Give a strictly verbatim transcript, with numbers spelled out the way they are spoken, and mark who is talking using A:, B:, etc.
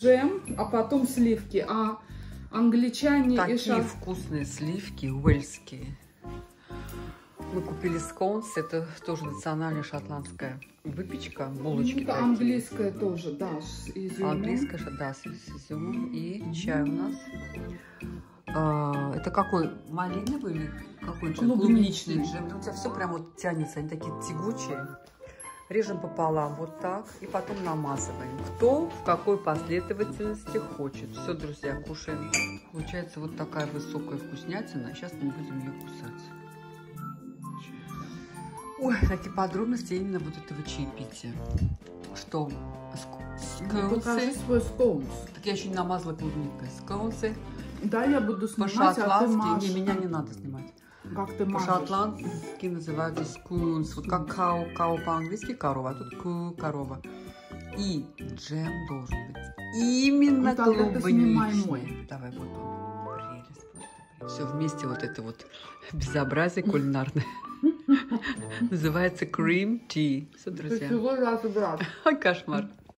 A: Джем, а потом сливки. А англичане
B: Такие
A: и шат...
B: вкусные сливки, уэльские. Мы купили сконс, это тоже национальная шотландская выпечка, булочки
A: Это
B: такие.
A: английская тоже, да, с изюмом.
B: Английская, да, с изюмом. И чай у нас. А, это какой? Малиновый или какой джем?
A: Клубничный.
B: Клубничный джем. У тебя все прям вот тянется, они такие тягучие. Режем пополам вот так и потом намазываем. Кто в какой последовательности хочет. Все, друзья, кушаем. Получается вот такая высокая вкуснятина. Сейчас мы будем ее кусать. Ой, какие подробности именно вот этого чаепития. Что?
A: Покажи свой скоунс.
B: Так я еще не намазала клубникой. Скоунсы.
A: Да, я буду снимать,
B: По-шотландски. Не, меня не надо снимать.
A: Как ты мажешь?
B: По-шотландски называют скунс. Вот как кау, кау по-английски корова, а тут ку корова. И джем должен быть именно
A: ну,
B: клубничный. Давай, вот он. Прелесть. Все вместе вот это вот безобразие кулинарное. Называется cream tea. Все, друзья.
A: Ты всего раз, брат.
B: Кошмар.